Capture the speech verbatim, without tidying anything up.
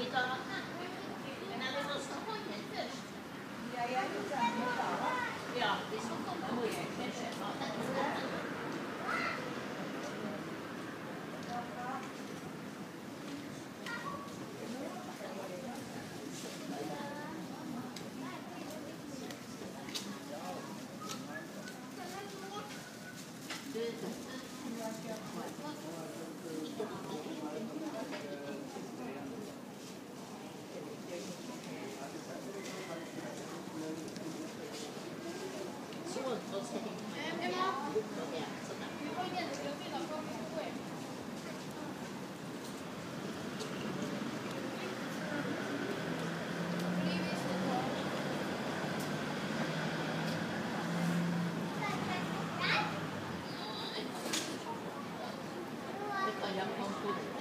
Men er det noe som kommer først? Jeg er jo sammen med Sara. Ja, de som kommer må jeg kanskje ha det. Kan jeg komme på det?